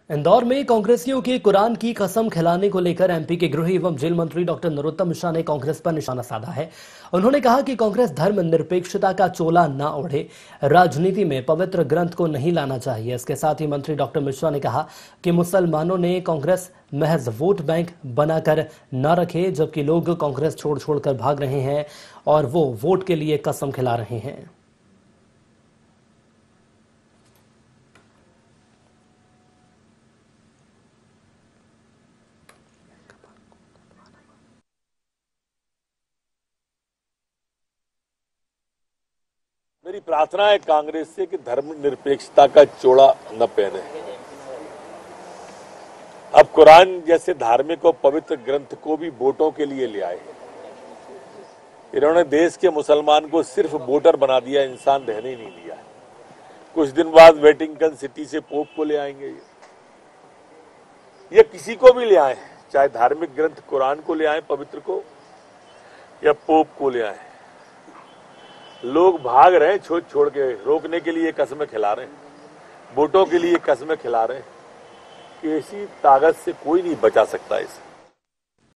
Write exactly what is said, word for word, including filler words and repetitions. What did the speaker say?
इंदौर में कांग्रेसियों के कुरान की कसम खिलाने को लेकर एमपी के गृह एवं जेल मंत्री डॉक्टर नरोत्तम मिश्रा ने कांग्रेस पर निशाना साधा है। उन्होंने कहा कि कांग्रेस धर्मनिरपेक्षता का चोला न ओढ़े, राजनीति में पवित्र ग्रंथ को नहीं लाना चाहिए। इसके साथ ही मंत्री डॉक्टर मिश्रा ने कहा कि मुसलमानों ने कांग्रेस महज वोट बैंक बनाकर न रखे, जबकि लोग कांग्रेस छोड़ छोड़कर भाग रहे हैं और वो वोट के लिए कसम खिला रहे हैं। मेरी प्रार्थना है कांग्रेस से कि धर्मनिरपेक्षता का चोला न पहने। अब कुरान जैसे धार्मिक और पवित्र ग्रंथ को भी वोटों के लिए ले आए। इन्होंने देश के मुसलमान को सिर्फ वोटर बना दिया, इंसान रहने ही नहीं दिया। कुछ दिन बाद वेटिंगटन सिटी से पोप को ले आएंगे। ये ये किसी को भी ले आए, चाहे धार्मिक ग्रंथ कुरान को ले आए पवित्र को या पोप को ले आए। लोग भाग रहे हैं छोड़ छोड़ के, रोकने के लिए कस्में खिला रहे हैं, वोटों के लिए कस्में खिला रहे हैं कि ऐसी ताकत से कोई नहीं बचा सकता इसे।